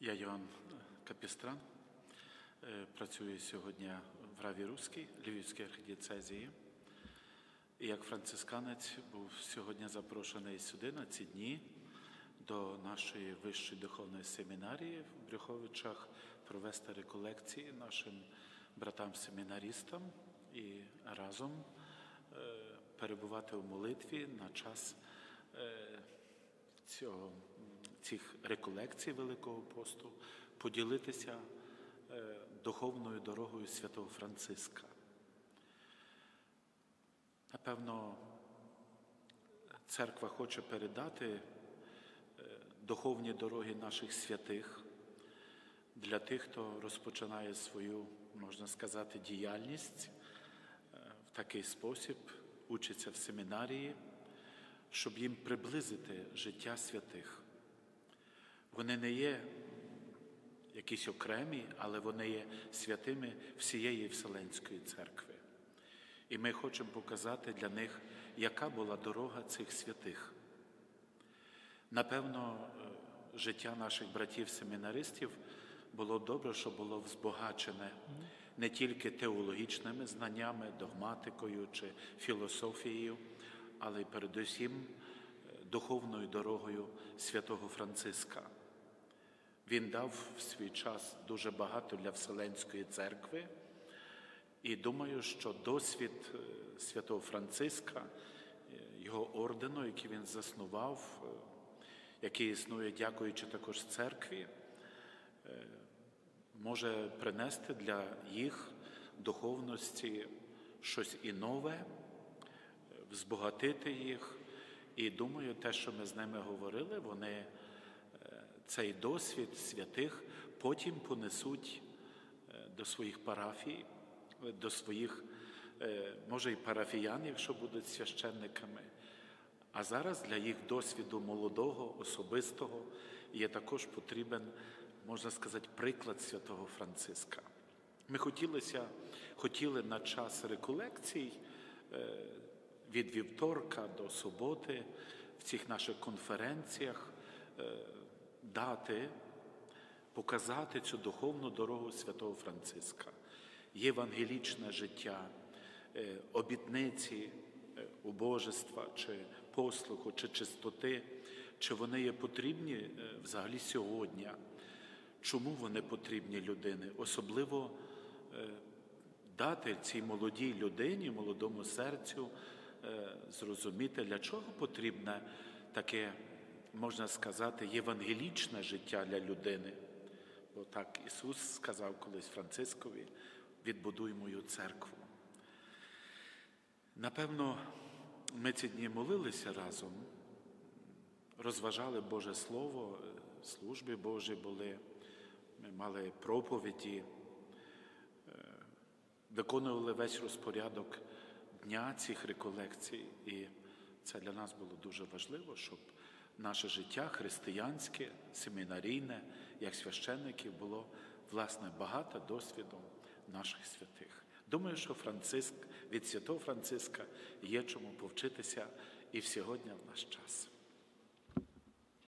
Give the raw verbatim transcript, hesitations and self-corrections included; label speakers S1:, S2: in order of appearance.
S1: Я Йоанн Капістран, працюю сьогодні в Раві Руській, Львівській архідієцезії. І як францисканець був сьогодні запрошений сюди на ці дні до нашої вищої духовної семінарії в Брюховичах провести реколекції нашим братам-семінарістам і разом перебувати у молитві на час цього, цих реколекцій Великого посту, поділитися духовною дорогою святого Франциска. Напевно, церква хоче передати духовні дороги наших святих для тих, хто розпочинає свою, можна сказати, діяльність в такий спосіб, учиться в семінарії, щоб їм приблизити життя святих. Вони не є якісь окремі, але вони є святими всієї Вселенської церкви. І ми хочемо показати для них, яка була дорога цих святих. Напевно, життя наших братів-семінаристів було добре, що було збагачене не тільки теологічними знаннями, догматикою чи філософією, але й передусім духовною дорогою святого Франциска. Він дав в свій час дуже багато для Вселенської церкви, і думаю, що досвід святого Франциска, його ордену, який він заснував, який існує, дякуючи також церкві, може принести для їх духовності щось і нове, збагатити їх. І думаю, те, що ми з ними говорили, вони цей досвід святих потім понесуть до своїх парафій, до своїх, може, і парафіян, якщо будуть священниками. А зараз для їх досвіду молодого, особистого є також потрібен, можна сказати, приклад святого Франциска. Ми хотілося, хотіли на час реколекцій від вівторка до суботи в цих наших конференціях дати, показати цю духовну дорогу святого Франциска. Євангелічне життя, обітниці убожества, чи послуху, чи чистоти, чи вони є потрібні взагалі сьогодні. Чому вони потрібні людині? Особливо дати цій молодій людині, молодому серцю зрозуміти, для чого потрібне таке, можна сказати, євангелічне життя для людини. Бо так Ісус сказав колись Францискові: «Відбудуй мою церкву». Напевно, ми ці дні молилися разом, розважали Боже Слово, служби Божі були, ми мали проповіді, виконували весь розпорядок дня цих реколекцій. І це для нас було дуже важливо, щоб наше життя християнське, семінарійне, як священників, було, власне, багато досвідом наших святих. Думаю, що Франциск, від святого Франциска є чому повчитися і в сьогодні в наш час.